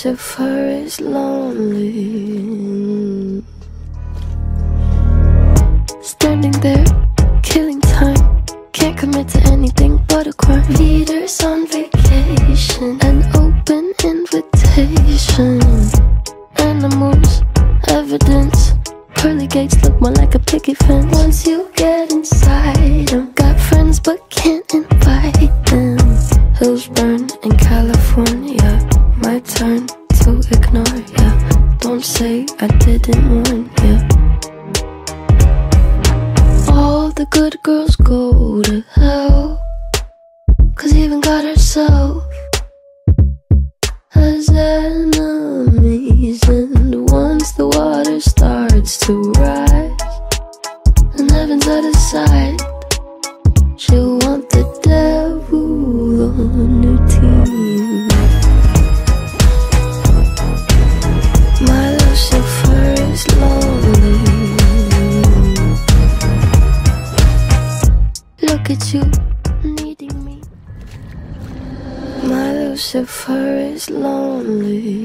Lucifer is lonely, standing there, killing time. Can't commit to anything but a crime. Leaders on vacation, an open invitation. Animals, evidence. Pearly gates look more like a picket fence. Once you get inside them, got friends but can't invite them. Hills burn in California, my turn to ignore ya. Don't say I didn't warn ya. All the good girls go to hell, 'cause even God herself has enemies. And once the water starts to rise and heaven's out of sight, she'll want the devil on her team. My Lucifer is lonely. Look at you, needing me. My Lucifer is lonely,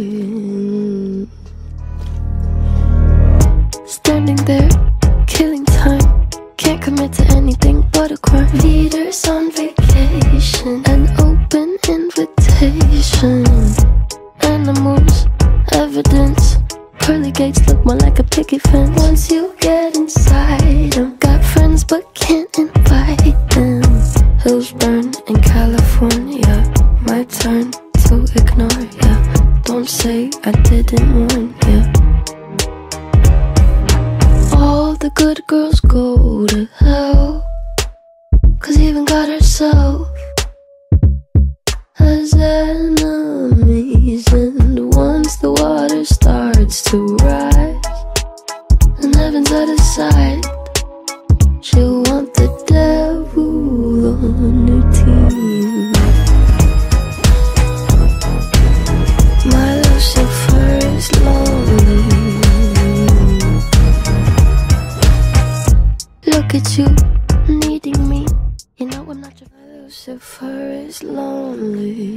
standing there, killing time. Can't commit to anything but a crime. Leaders on vacation, an open invitation. Animals, evidence. Pearly gates look more like a picket fence. Once you get inside them, got friends but can't invite them. Hills burn in California, my turn to ignore ya. Don't say I didn't warn ya. All the good girls go to hell, 'cause even God herself has enemies. And once the water starts to rise and heaven's out of sight, she'll want the devil on her team. My Lucifer is lonely. Look at you, needing me. You know I'm not your... My Lucifer is lonely,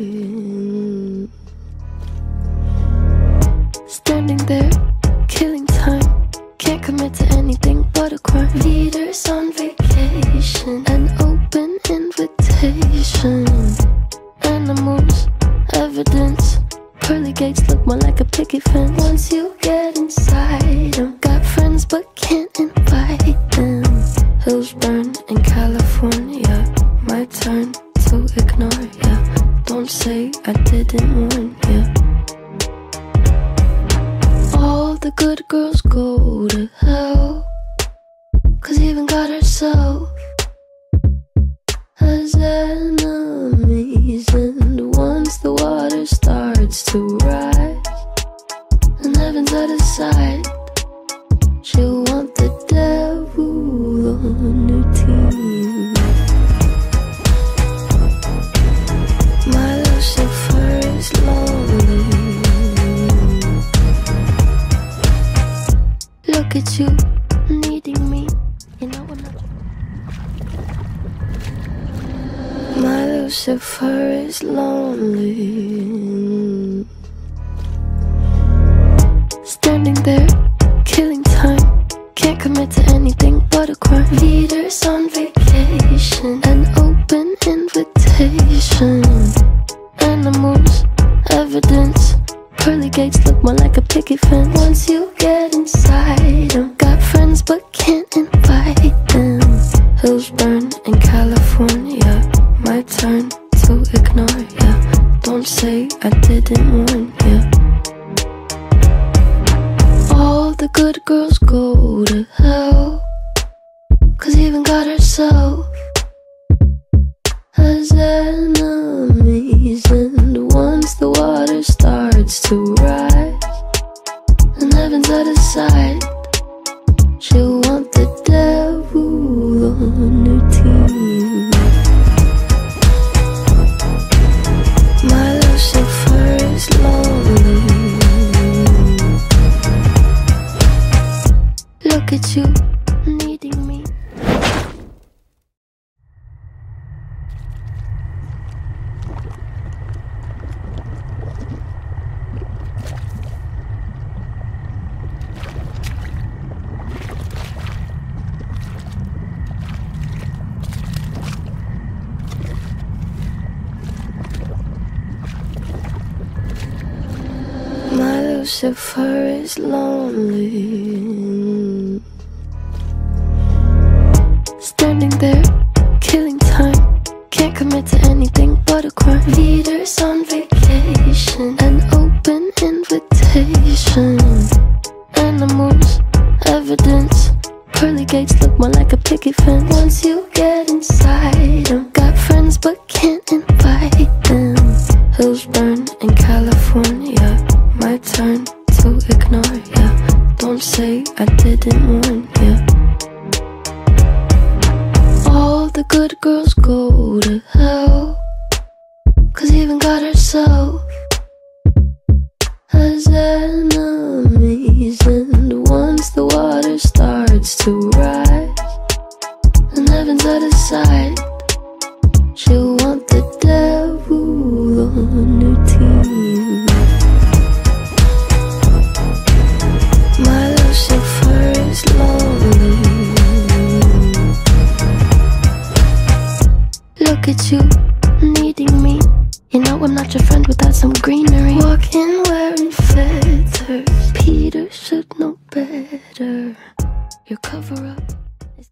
standing there, killing time. Can't commit to anything but a crime. Leaders on vacation, an open invitation. Animals, evidence. Pearly gates look more like a picket fence. Once you get inside them, got friends but can't invite them. Hills burn in California, my turn to ignore ya. Don't say I didn't warn ya. All the good girls go to hell, 'cause even God herself has enemies. And once the water starts to rise and heaven's out of sight, she'll want the devil on her team. My Lucifer is lonely. Look at you, needing me. You know I'm not... My Lucifer is lonely, standing there, killing time. Can't commit to anything but a crime. Leaders on vacation, an open invitation. Animals, evidence. Pearly gates look more like a picket fence. Once you get inside them, got friends but can't invite them. Hills burn in California, my turn to ignore ya. Don't say I didn't warn ya. All the good girls go to hell, 'cause even God herself has enemies. And once the water starts to rise and heaven's out of sight, she'll want the devil on her team. My Lucifer is lonely. Look at you, needing me. your fur is lonely. Standing there, killing time. Can't commit to anything but a crime. Leaders on vacation, an open invitation. Animals, evidence. Pearly gates look more like a picket fence. Once you get inside them, got friends but can't invite them. Hills burn in California, my turn to ignore ya. Don't say I didn't warn ya. All the good girls go to hell, 'cause even God herself has enemies. And once the water starts to rise and heaven's out of sight, she'll want the devil on her team. My Lucifer is lonely. Look at you, needing me. You know I'm not your friend without some greenery. Walking wearing feathers, Peter should know better. Your cover up